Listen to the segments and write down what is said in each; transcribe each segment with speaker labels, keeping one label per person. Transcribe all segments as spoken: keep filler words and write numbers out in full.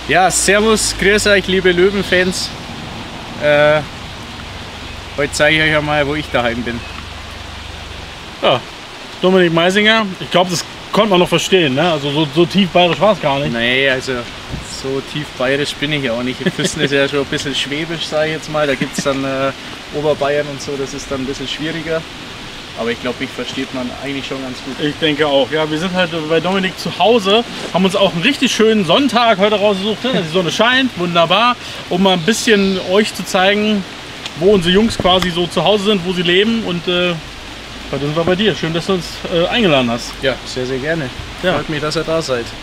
Speaker 1: Ja, servus, grüß euch, liebe Löwenfans. Äh, heute zeige ich euch einmal, wo ich daheim bin.
Speaker 2: Ja, Dominik Meisinger, ich glaube, das konnte man noch verstehen, ne? Also so, so tief bayerisch war es gar nicht.
Speaker 1: Nee, also so tief bayerisch bin ich ja auch nicht. Füssen ist ja schon ein bisschen schwäbisch, sage ich jetzt mal. Da gibt es dann äh, Oberbayern und so, das ist dann ein bisschen schwieriger. Aber ich glaube, mich versteht man eigentlich schon ganz gut.
Speaker 2: Ich denke auch. Ja, wir sind halt bei Dominik zu Hause, haben uns auch einen richtig schönen Sonntag heute rausgesucht. Ne? Die Sonne scheint, wunderbar, um mal ein bisschen euch zu zeigen, wo unsere Jungs quasi so zu Hause sind, wo sie leben. Und äh, heute sind wir bei dir. Schön, dass du uns äh, eingeladen hast.
Speaker 1: Ja, sehr, sehr gerne.
Speaker 2: Ja.
Speaker 1: Freut mich, dass ihr da seid.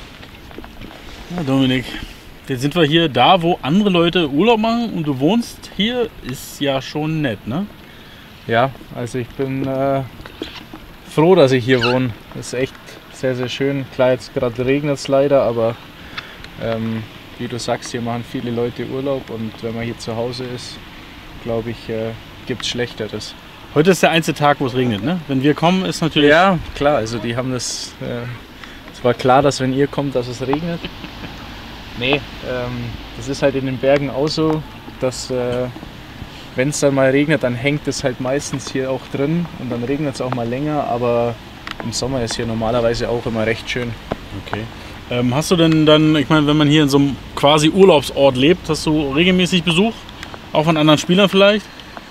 Speaker 2: Ja, Dominik, jetzt sind wir hier da, wo andere Leute Urlaub machen und du wohnst hier. Ist ja schon nett, ne?
Speaker 1: Ja, also ich bin äh, froh, dass ich hier wohne. Das ist echt sehr, sehr schön. Klar, jetzt gerade regnet es leider, aber ähm, wie du sagst, hier machen viele Leute Urlaub und wenn man hier zu Hause ist, glaube ich, äh, gibt es Schlechteres.
Speaker 2: Heute ist der einzige Tag, wo es regnet, ne? Wenn wir kommen, ist natürlich...
Speaker 1: Ja, klar, also die haben das... Äh, es war klar, dass wenn ihr kommt, dass es regnet. Nee, ähm, das ist halt in den Bergen auch so, dass... Äh, wenn es dann mal regnet, dann hängt es halt meistens hier auch drin und dann regnet es auch mal länger, aber im Sommer ist hier normalerweise auch immer recht schön.
Speaker 2: Okay. Ähm, hast du denn dann, ich meine, wenn man hier in so einem quasi Urlaubsort lebt, hast du regelmäßig Besuch? Auch von anderen Spielern vielleicht?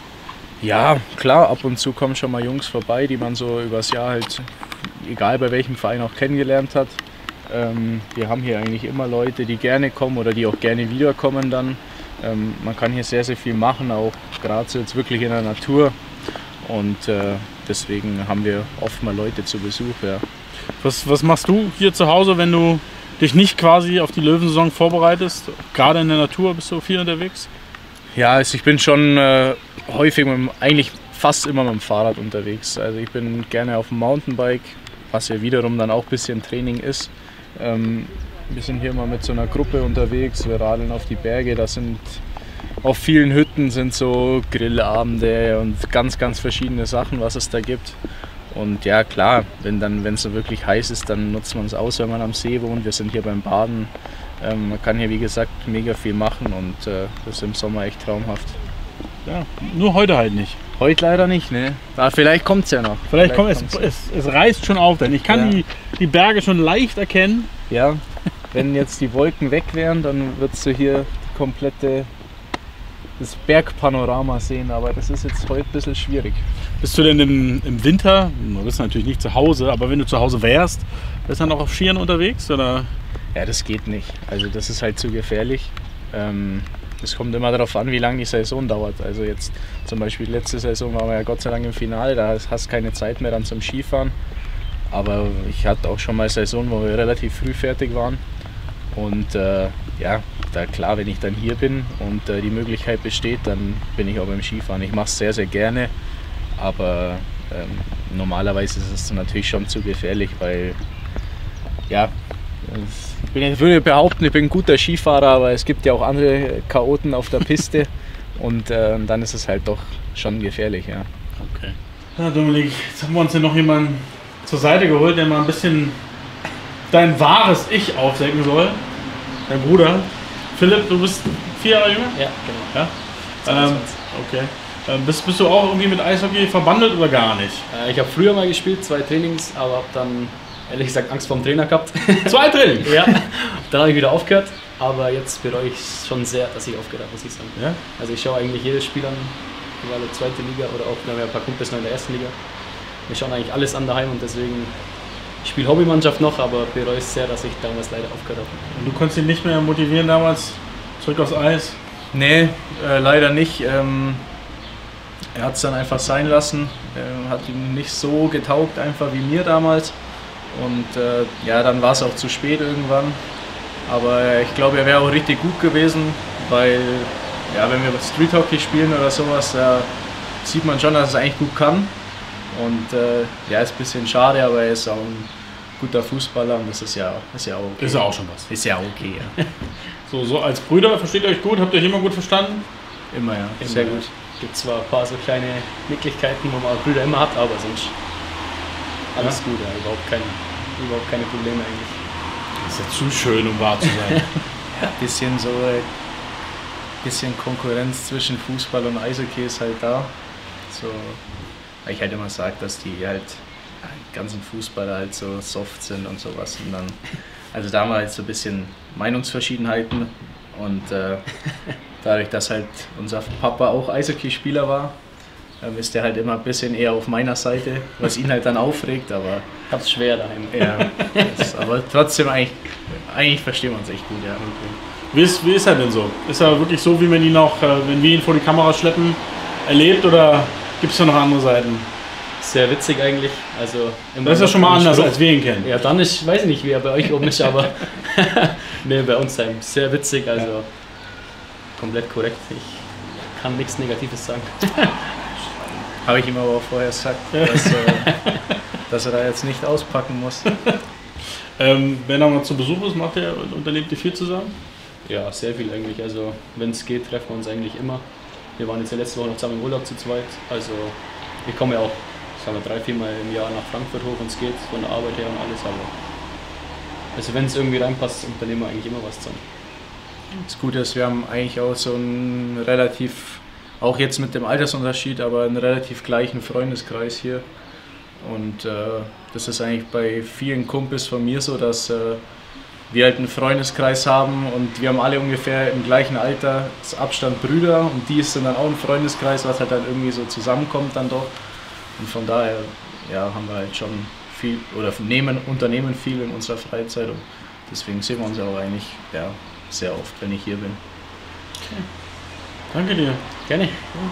Speaker 1: Ja, klar, ab und zu kommen schon mal Jungs vorbei, die man so übers Jahr halt, egal bei welchem Verein, auch kennengelernt hat. Ähm, wir haben hier eigentlich immer Leute, die gerne kommen oder die auch gerne wiederkommen dann. Ähm, man kann hier sehr, sehr viel machen, auch gerade so jetzt wirklich in der Natur. Und äh, deswegen haben wir oft mal Leute zu Besuch. Ja.
Speaker 2: Was, was machst du hier zu Hause, wenn du dich nicht quasi auf die Löwensaison vorbereitest? Gerade in der Natur bist du viel unterwegs?
Speaker 1: Ja, also ich bin schon äh, häufig, mit, dem- eigentlich fast immer mit dem Fahrrad unterwegs. Also ich bin gerne auf dem Mountainbike, was ja wiederum dann auch ein bisschen Training ist. Ähm, Wir sind hier mal mit so einer Gruppe unterwegs, wir radeln auf die Berge, da sind auf vielen Hütten sind so Grillabende und ganz, ganz verschiedene Sachen, was es da gibt. Und ja klar, wenn dann, wenn es so wirklich heiß ist, dann nutzt man es aus, wenn man am See wohnt. Wir sind hier beim Baden, ähm, man kann hier wie gesagt mega viel machen und äh, das ist im Sommer echt traumhaft.
Speaker 2: Ja, nur heute halt nicht.
Speaker 1: Heute leider nicht, ne? Aber vielleicht kommt es ja noch.
Speaker 2: Vielleicht, kommt es,
Speaker 1: kommt's.
Speaker 2: es, es reißt schon auf, denn ich kann
Speaker 1: Ja.
Speaker 2: die, die Berge schon leicht erkennen.
Speaker 1: Ja, wenn jetzt die Wolken weg wären, dann würdest du hier die komplette das Bergpanorama sehen, aber das ist jetzt heute ein bisschen schwierig.
Speaker 2: Bist du denn im, im Winter, du bist natürlich nicht zu Hause, aber wenn du zu Hause wärst, bist du dann auch auf Skiern unterwegs? Oder?
Speaker 1: Ja, das geht nicht. Also das ist halt zu gefährlich. Ähm, das kommt immer darauf an, wie lange die Saison dauert. Also jetzt zum Beispiel letzte Saison waren wir ja Gott sei Dank im Finale, da hast du keine Zeit mehr dann zum Skifahren. Aber ich hatte auch schon mal Saison, wo wir relativ früh fertig waren. Und äh, ja, da klar, wenn ich dann hier bin und äh, die Möglichkeit besteht, dann bin ich auch beim Skifahren. Ich mache es sehr, sehr gerne, aber ähm, normalerweise ist es natürlich schon zu gefährlich, weil ja, ich, bin, ich würde behaupten, ich bin ein guter Skifahrer, aber es gibt ja auch andere Chaoten auf der Piste und äh, dann ist es halt doch schon gefährlich. Ja.
Speaker 2: Okay. Ja, Dominik, jetzt haben wir uns hier noch jemanden zur Seite geholt, der mal ein bisschen dein wahres Ich aufdecken soll. Dein Bruder. Philipp, du bist vier Jahre jünger?
Speaker 3: Ja, genau.
Speaker 2: Ja? Ähm, okay. Ähm, bist, bist du auch irgendwie mit Eishockey verbandelt oder gar nicht?
Speaker 3: Äh, ich habe früher mal gespielt, zwei Trainings, aber habe dann ehrlich gesagt Angst vor dem Trainer gehabt.
Speaker 2: Zwei Training?
Speaker 3: Ja, dann habe ich wieder aufgehört, aber jetzt bereue ich schon sehr, dass ich aufgehört habe, muss ich sagen.
Speaker 2: Ja?
Speaker 3: Also ich schaue eigentlich jedes Spiel an, egal ob zweite Liga oder auch, wir haben ja ein paar Kumpels noch in der ersten Liga. Wir schauen eigentlich alles an daheim und deswegen, ich spiele Hobbymannschaft noch, aber bereue es sehr, dass ich damals leider aufgehört habe.
Speaker 2: Und du konntest ihn nicht mehr motivieren damals, zurück aufs Eis?
Speaker 1: Nee, äh, leider nicht. Ähm, er hat es dann einfach sein lassen. Äh, hat ihm nicht so getaugt, einfach wie mir damals. Und äh, ja, dann war es auch zu spät irgendwann. Aber ich glaube, er wäre auch richtig gut gewesen, weil ja, wenn wir Street Hockey spielen oder sowas, da sieht man schon, dass er es eigentlich gut kann. Und äh, ja, ist ein bisschen schade, aber er ist auch ein guter Fußballer und das ist ja, ist ja auch okay.
Speaker 2: Ist ja auch schon was.
Speaker 1: Ist ja okay, ja.
Speaker 2: So, so als Brüder, versteht ihr euch gut? Habt ihr euch immer gut verstanden?
Speaker 1: Immer, ja.
Speaker 3: Immer.
Speaker 1: Sehr gut.
Speaker 3: Es gibt zwar ein paar so kleine Nicklichkeiten, wo man Brüder immer hat, aber sonst alles
Speaker 2: Ja.
Speaker 3: gut, ja, überhaupt, keine, überhaupt keine Probleme eigentlich.
Speaker 2: Das ist ja zu schön, um wahr zu sein.
Speaker 1: bisschen so, äh, bisschen Konkurrenz zwischen Fußball und Eishockey ist halt da. So, weil ich halt immer sage, dass die halt die ganzen Fußballer halt so soft sind und sowas. Und dann, also da haben wir halt so ein bisschen Meinungsverschiedenheiten und äh, dadurch, dass halt unser Papa auch Eishockeyspieler war, ähm, ist der halt immer ein bisschen eher auf meiner Seite, was ihn halt dann aufregt, aber
Speaker 3: Ich hab's schwer daheim.
Speaker 1: ja, das, aber trotzdem eigentlich, eigentlich verstehen wir uns echt gut, ja.
Speaker 2: Wie ist, wie ist er denn so? Ist er wirklich so, wie man ihn auch, äh, wenn wir ihn vor die Kamera schleppen, erlebt oder gibt es da noch andere Seiten?
Speaker 3: Sehr witzig eigentlich. Also immer
Speaker 2: Das ist ja schon mal anders,
Speaker 3: Spruch.
Speaker 2: als wir ihn kennen.
Speaker 3: Ja, dann ist, weiß ich nicht, wie er bei euch oben ist, aber nee, bei uns sein. Sehr witzig, also
Speaker 2: Ja.
Speaker 3: komplett korrekt. Ich kann nichts Negatives sagen.
Speaker 1: Habe ich ihm aber auch vorher gesagt, dass, äh, dass er da jetzt nicht auspacken muss.
Speaker 2: Ähm, wenn er mal zu Besuch ist, macht er, unternehmt ihr viel zusammen?
Speaker 3: Ja, sehr viel eigentlich. Also wenn es geht, treffen wir uns eigentlich immer. Wir waren jetzt ja letzte Woche noch zusammen im Urlaub zu zweit. Also ich komme ja auch, sagen wir, drei, viermal im Jahr nach Frankfurt hoch, wenn es geht, von der Arbeit her und alles. Aber also wenn es irgendwie reinpasst, unternehmen wir eigentlich immer was zusammen.
Speaker 1: Das Gute ist, wir haben eigentlich auch so einen relativ, auch jetzt mit dem Altersunterschied, aber einen relativ gleichen Freundeskreis hier. Und äh, das ist eigentlich bei vielen Kumpels von mir so, dass äh, wir halt einen Freundeskreis haben und wir haben alle ungefähr im gleichen Altersabstand Brüder und die sind dann auch ein Freundeskreis, was halt dann irgendwie so zusammenkommt dann doch. Und von daher ja, haben wir halt schon viel oder nehmen, unternehmen viel in unserer Freizeit und deswegen sehen wir uns auch eigentlich ja, sehr oft, wenn ich hier bin.
Speaker 2: Danke dir.
Speaker 3: Gerne.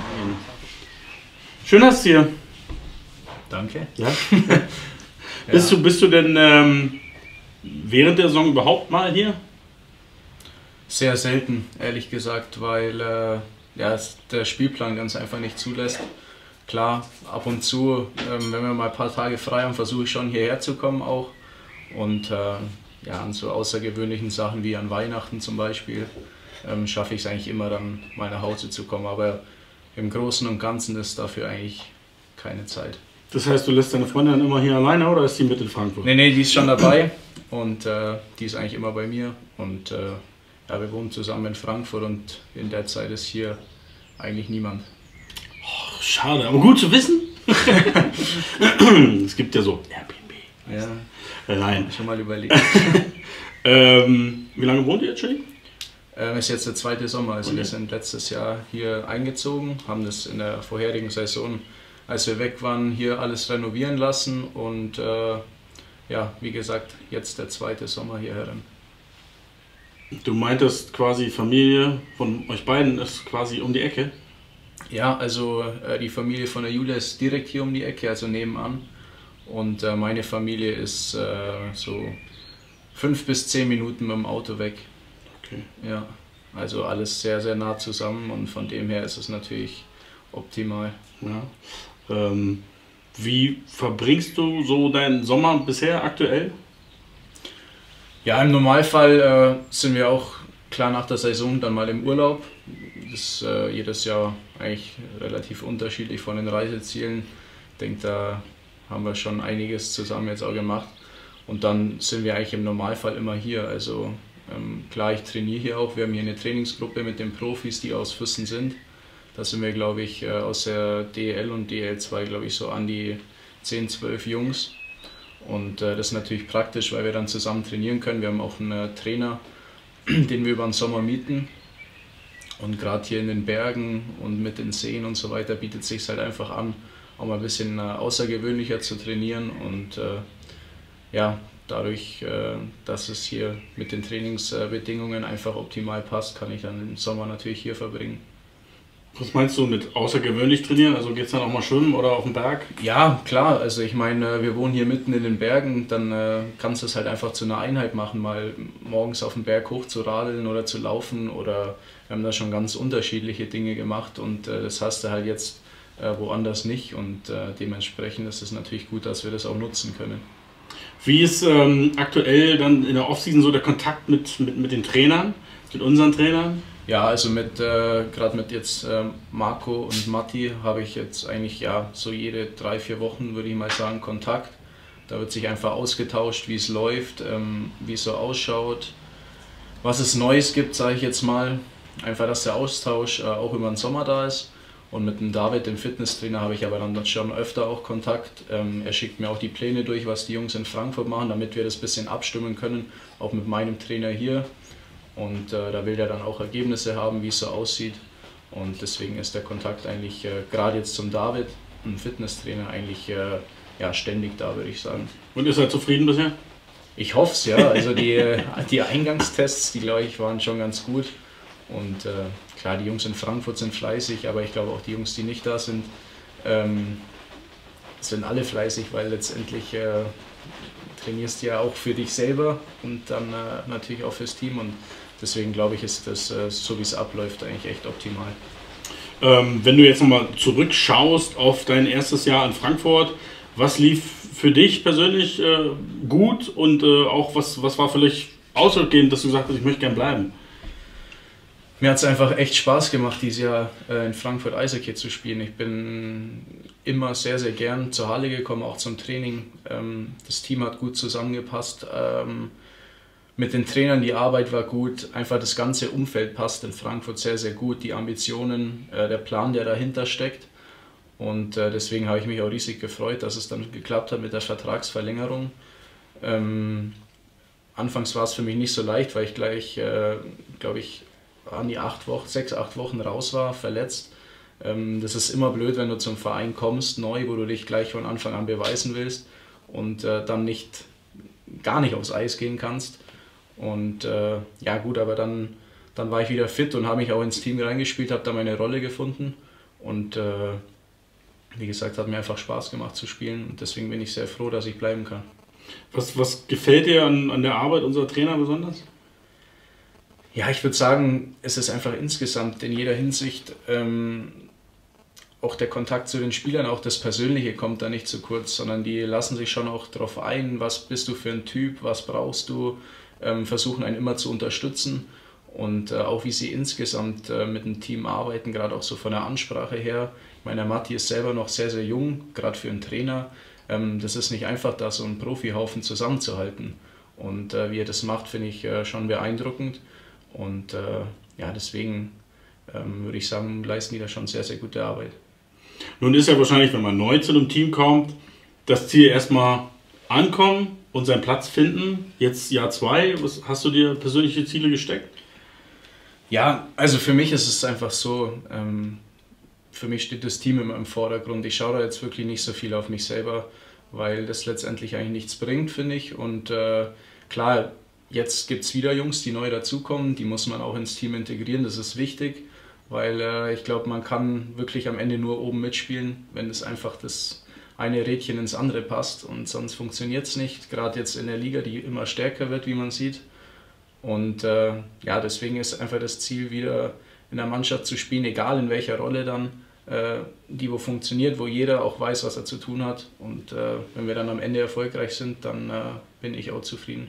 Speaker 2: Schön, dass du hier.
Speaker 1: Danke.
Speaker 2: Ja. Bist, du, bist du denn ähm, während der Saison überhaupt mal hier?
Speaker 1: Sehr selten, ehrlich gesagt, weil äh, ja, es der Spielplan ganz einfach nicht zulässt. Klar, ab und zu, ähm, wenn wir mal ein paar Tage frei haben, versuche ich schon hierher zu kommen auch. Und äh, ja, an so außergewöhnlichen Sachen wie an Weihnachten zum Beispiel ähm, schaffe ich es eigentlich immer dann mal nach Hause zu kommen. Aber im Großen und Ganzen ist dafür eigentlich keine Zeit.
Speaker 2: Das heißt, du lässt deine Freundin dann immer hier alleine oder ist sie mit in Frankfurt?
Speaker 1: Nee, nee, die ist schon dabei und äh, die ist eigentlich immer bei mir. Und äh, ja, wir wohnen zusammen in Frankfurt und in der Zeit ist hier eigentlich niemand.
Speaker 2: Ach, schade, aber gut zu wissen. Es gibt ja so Airbnb.
Speaker 1: Ja,
Speaker 2: Äh, nein.
Speaker 1: schon mal überlegt.
Speaker 2: Ähm, wie lange wohnt ihr jetzt schon?
Speaker 1: Ähm, ist jetzt der zweite Sommer, also
Speaker 2: Okay.
Speaker 1: wir sind letztes Jahr hier eingezogen, haben das in der vorherigen Saison, als wir weg waren, hier alles renovieren lassen und äh, ja, wie gesagt, jetzt der zweite Sommer hier herin.
Speaker 2: Du meintest quasi Familie von euch beiden ist quasi um die Ecke.
Speaker 1: Ja, also äh, die Familie von der Julia ist direkt hier um die Ecke, also nebenan. Und äh, meine Familie ist äh, so fünf bis zehn Minuten mit dem Auto weg.
Speaker 2: Okay.
Speaker 1: Ja, also alles sehr, sehr nah zusammen und von dem her ist es natürlich optimal.
Speaker 2: Ja. Ähm, wie verbringst du so deinen Sommer bisher aktuell?
Speaker 1: Ja, im Normalfall äh, sind wir auch klar nach der Saison dann mal im Urlaub. Das ist äh, jedes Jahr eigentlich relativ unterschiedlich von den Reisezielen. Ich denke, da haben wir schon einiges zusammen jetzt auch gemacht. Und dann sind wir eigentlich im Normalfall immer hier. Also ähm, klar, ich trainiere hier auch. Wir haben hier eine Trainingsgruppe mit den Profis, die aus Füssen sind. Da sind wir, glaube ich, äh, aus der D E L und D E L zwei, glaube ich, so an die zehn, zwölf Jungs. Und äh, das ist natürlich praktisch, weil wir dann zusammen trainieren können. Wir haben auch einen äh, Trainer, den wir über den Sommer mieten. Und gerade hier in den Bergen und mit den Seen und so weiter bietet es sich halt einfach an, auch mal ein bisschen äh, außergewöhnlicher zu trainieren. Und äh, ja, dadurch, äh, dass es hier mit den Trainingsbedingungen einfach optimal passt, kann ich dann den Sommer natürlich hier verbringen.
Speaker 2: Was meinst du mit außergewöhnlich trainieren? Also geht es dann auch mal schwimmen oder auf den Berg?
Speaker 1: Ja, klar, also ich meine, wir wohnen hier mitten in den Bergen, dann äh, kannst du es halt einfach zu einer Einheit machen, mal morgens auf den Berg hoch zu radeln oder zu laufen oder wir haben da schon ganz unterschiedliche Dinge gemacht und äh, das hast du halt jetzt äh, woanders nicht und äh, dementsprechend ist es natürlich gut, dass wir das auch nutzen können.
Speaker 2: Wie ist ähm, aktuell dann in der Offseason so der Kontakt mit, mit, mit den Trainern, mit unseren Trainern?
Speaker 1: Ja, also mit äh, gerade mit jetzt äh, Marco und Matti habe ich jetzt eigentlich ja so jede drei, vier Wochen, würde ich mal sagen, Kontakt. Da wird sich einfach ausgetauscht, wie es läuft, ähm, wie es so ausschaut. Was es Neues gibt, sage ich jetzt mal, einfach, dass der Austausch äh, auch über den Sommer da ist. Und mit dem David, dem Fitnesstrainer, habe ich aber dann schon öfter auch Kontakt. Ähm, er schickt mir auch die Pläne durch, was die Jungs in Frankfurt machen, damit wir das ein bisschen abstimmen können, auch mit meinem Trainer hier. Und äh, da will er dann auch Ergebnisse haben, wie es so aussieht. Und deswegen ist der Kontakt eigentlich äh, gerade jetzt zum David, dem Fitnesstrainer, eigentlich äh, ja, ständig da, würde ich sagen.
Speaker 2: Und ist er zufrieden bisher?
Speaker 1: Ich hoffe es, ja. Also die, die Eingangstests, die glaube ich, waren schon ganz gut. Und äh, klar, die Jungs in Frankfurt sind fleißig, aber ich glaube auch die Jungs, die nicht da sind, ähm, sind alle fleißig, weil letztendlich äh, trainierst du ja auch für dich selber und dann äh, natürlich auch fürs Team. Und deswegen glaube ich, ist das, äh, so wie es abläuft, eigentlich echt optimal.
Speaker 2: Ähm, wenn du jetzt nochmal zurückschaust auf dein erstes Jahr in Frankfurt, was lief für dich persönlich äh, gut und äh, auch was, was war vielleicht ausschlaggebend, dass du gesagt hast, ich möchte gern bleiben?
Speaker 1: Mir hat es einfach echt Spaß gemacht, dieses Jahr äh, in Frankfurt Eishockey zu spielen. Ich bin immer sehr, sehr gern zur Halle gekommen, auch zum Training. Ähm, das Team hat gut zusammengepasst. Ähm, mit den Trainern, die Arbeit war gut. Einfach das ganze Umfeld passt in Frankfurt sehr, sehr gut. Die Ambitionen, äh, der Plan, der dahinter steckt. Und äh, deswegen habe ich mich auch riesig gefreut, dass es dann geklappt hat mit der Vertragsverlängerung. Ähm, anfangs war es für mich nicht so leicht, weil ich gleich, äh, glaube ich, an die acht Wochen, sechs, acht Wochen raus war, verletzt. Ähm, das ist immer blöd, wenn du zum Verein kommst, neu, wo du dich gleich von Anfang an beweisen willst und äh, dann nicht, gar nicht aufs Eis gehen kannst. Und äh, ja gut, aber dann, dann war ich wieder fit und habe mich auch ins Team reingespielt, habe da meine Rolle gefunden und äh, wie gesagt, hat mir einfach Spaß gemacht zu spielen und deswegen bin ich sehr froh, dass ich bleiben kann.
Speaker 2: Was, was gefällt dir an, an der Arbeit unserer Trainer besonders?
Speaker 1: Ja, ich würde sagen, es ist einfach insgesamt in jeder Hinsicht ähm, auch der Kontakt zu den Spielern, auch das Persönliche kommt da nicht zu kurz, sondern die lassen sich schon auch darauf ein, was bist du für ein Typ, was brauchst du, ähm, versuchen einen immer zu unterstützen und äh, auch wie sie insgesamt äh, mit dem Team arbeiten, gerade auch so von der Ansprache her. Ich meine, der Matti ist selber noch sehr, sehr jung, gerade für einen Trainer. Ähm, das ist nicht einfach, da so einen Profihaufen zusammenzuhalten und äh, wie er das macht, finde ich äh, schon beeindruckend. Und äh, ja, deswegen ähm, würde ich sagen, leisten die da schon sehr, sehr gute Arbeit.
Speaker 2: Nun ist ja wahrscheinlich, wenn man neu zu einem Team kommt, das Ziel erstmal ankommen und seinen Platz finden. Jetzt Jahr zwei, was hast du dir persönliche Ziele gesteckt?
Speaker 1: Ja, also für mich ist es einfach so, ähm, für mich steht das Team immer im Vordergrund. Ich schaue da jetzt wirklich nicht so viel auf mich selber, weil das letztendlich eigentlich nichts bringt, finde ich. Und äh, klar, jetzt gibt es wieder Jungs, die neu dazukommen, die muss man auch ins Team integrieren, das ist wichtig, weil äh, ich glaube, man kann wirklich am Ende nur oben mitspielen, wenn es einfach das eine Rädchen ins andere passt und sonst funktioniert es nicht, gerade jetzt in der Liga, die immer stärker wird, wie man sieht. Und äh, ja, deswegen ist einfach das Ziel, wieder in der Mannschaft zu spielen, egal in welcher Rolle dann, äh, die wo funktioniert, wo jeder auch weiß, was er zu tun hat. Und äh, wenn wir dann am Ende erfolgreich sind, dann äh, bin ich auch zufrieden.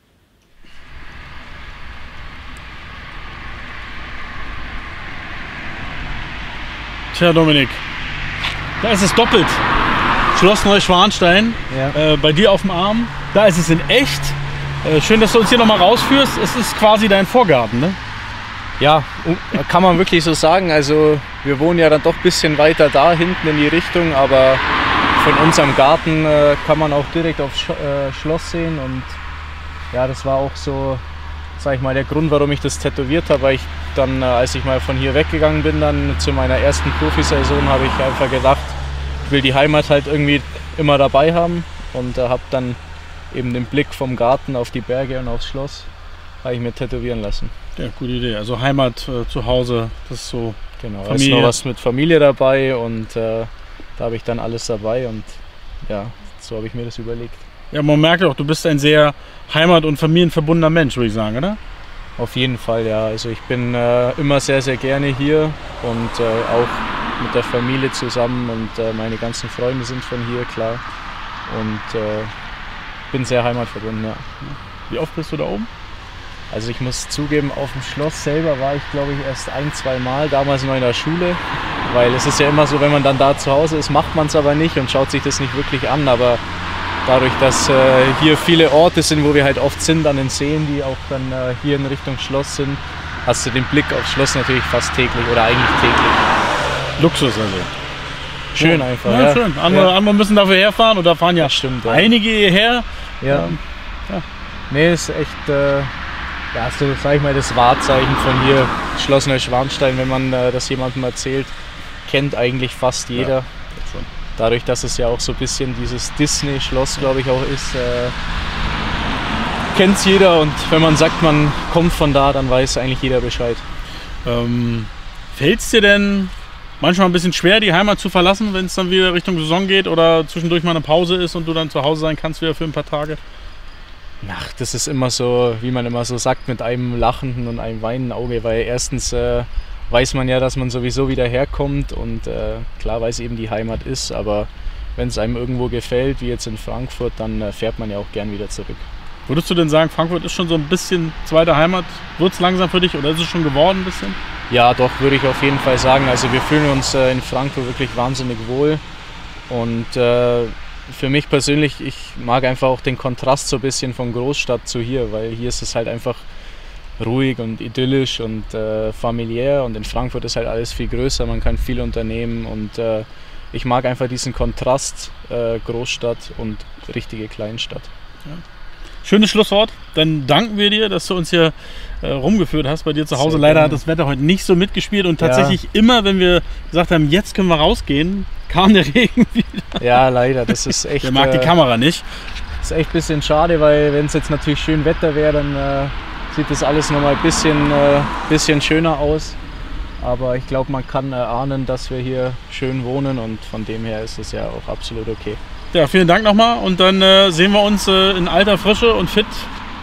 Speaker 2: Tja, Dominik, da ist es doppelt. Schloss Neuschwanstein, ja. äh, bei dir auf dem Arm. Da ist es in echt. Äh, schön, dass du uns hier nochmal rausführst. Es ist quasi dein Vorgarten, ne?
Speaker 1: Ja, kann man wirklich so sagen. Also wir wohnen ja dann doch ein bisschen weiter da hinten in die Richtung, aber von unserem Garten äh, kann man auch direkt aufs Sch äh, Schloss sehen. Und ja, das war auch so, sag ich mal, der Grund, warum ich das tätowiert habe, weil ich dann, äh, als ich mal von hier weggegangen bin, dann zu meiner ersten Profisaison, habe ich einfach gedacht, ich will die Heimat halt irgendwie immer dabei haben und äh, habe dann eben den Blick vom Garten auf die Berge und aufs Schloss, habe ich mir tätowieren lassen.
Speaker 2: Ja, gute Idee. Also Heimat äh, zu Hause, das ist so.
Speaker 1: Genau, da ist noch was mit Familie dabei und äh, da habe ich dann alles dabei und ja, so habe ich mir das überlegt.
Speaker 2: Ja, man merkt auch, du bist ein sehr heimat- und familienverbundener Mensch, würde ich sagen, oder?
Speaker 1: Auf jeden Fall, ja. Also ich bin äh, immer sehr, sehr gerne hier und äh, auch mit der Familie zusammen und äh, meine ganzen Freunde sind von hier, klar. Und äh, bin sehr heimatverbunden, ja.
Speaker 2: Wie oft bist du da oben?
Speaker 1: Also ich muss zugeben, auf dem Schloss selber war ich, glaube ich, erst ein, zwei Mal, damals noch in der Schule. Weil es ist ja immer so, wenn man dann da zu Hause ist, macht man es aber nicht und schaut sich das nicht wirklich an. Aber dadurch, dass äh, hier viele Orte sind, wo wir halt oft sind, an den Seen, die auch dann äh, hier in Richtung Schloss sind, hast du den Blick aufs Schloss natürlich fast täglich oder eigentlich täglich.
Speaker 2: Luxus also.
Speaker 1: Schön
Speaker 2: ja,
Speaker 1: einfach.
Speaker 2: Ja,
Speaker 1: ja.
Speaker 2: schön. Andere,
Speaker 1: ja.
Speaker 2: andere müssen dafür herfahren und da fahren ja,
Speaker 1: stimmt, ja.
Speaker 2: einige hierher.
Speaker 1: Ja.
Speaker 2: Ähm,
Speaker 1: ja. Nee, ist echt, äh, ja, so sag ich mal, das Wahrzeichen von hier, Schloss Neuschwanstein, wenn man äh, das jemandem erzählt, kennt eigentlich fast jeder.
Speaker 2: Ja, schon.
Speaker 1: Dadurch, dass es ja auch so ein bisschen dieses Disney-Schloss, glaube ich, auch ist, äh, kennt es jeder und wenn man sagt, man kommt von da, dann weiß eigentlich jeder Bescheid.
Speaker 2: Ähm, Fällt es dir denn manchmal ein bisschen schwer, die Heimat zu verlassen, wenn es dann wieder Richtung Saison geht oder zwischendurch mal eine Pause ist und du dann zu Hause sein kannst wieder für ein paar Tage?
Speaker 1: Ach, das ist immer so, wie man immer so sagt, mit einem lachenden und einem weinenden Auge, weil erstens äh, weiß man ja, dass man sowieso wieder herkommt und äh, klar, weil es eben die Heimat ist, aber wenn es einem irgendwo gefällt, wie jetzt in Frankfurt, dann äh, fährt man ja auch gern wieder zurück.
Speaker 2: Würdest du denn sagen, Frankfurt ist schon so ein bisschen zweite Heimat? Wird es langsam für dich oder ist es schon geworden ein bisschen?
Speaker 1: Ja, doch, würde ich auf jeden Fall sagen. Also wir fühlen uns äh, in Frankfurt wirklich wahnsinnig wohl und äh, für mich persönlich, ich mag einfach auch den Kontrast so ein bisschen von Großstadt zu hier, weil hier ist es halt einfach ruhig und idyllisch und äh, familiär und in Frankfurt ist halt alles viel größer, man kann viel unternehmen und äh, ich mag einfach diesen Kontrast äh, Großstadt und richtige Kleinstadt.
Speaker 2: Ja. Schönes Schlusswort. Dann danken wir dir, dass du uns hier äh, rumgeführt hast bei dir zu Hause.
Speaker 1: Sehr
Speaker 2: Leider
Speaker 1: gerne.
Speaker 2: hat das Wetter heute nicht so mitgespielt und
Speaker 1: Ja.
Speaker 2: tatsächlich immer, wenn wir gesagt haben, jetzt können wir rausgehen, kam der Regen wieder.
Speaker 1: Ja, leider, das ist echt,
Speaker 2: Der mag die
Speaker 1: äh,
Speaker 2: Kamera nicht.
Speaker 1: ist echt ein bisschen schade, weil wenn es jetzt natürlich schön Wetter wäre, dann äh, sieht das alles nochmal ein bisschen, äh, bisschen schöner aus. Aber ich glaube, man kann erahnen, dass wir hier schön wohnen und von dem her ist es ja auch absolut okay.
Speaker 2: Ja, vielen Dank nochmal und dann äh, sehen wir uns äh, in alter Frische und fit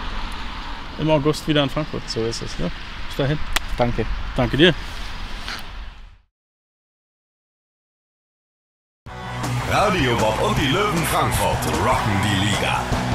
Speaker 2: im August wieder in Frankfurt.
Speaker 1: So ist es.
Speaker 2: Ja, bis dahin.
Speaker 1: Danke.
Speaker 2: Danke dir.
Speaker 4: Radio Bob und die Löwen Frankfurt rocken die Liga.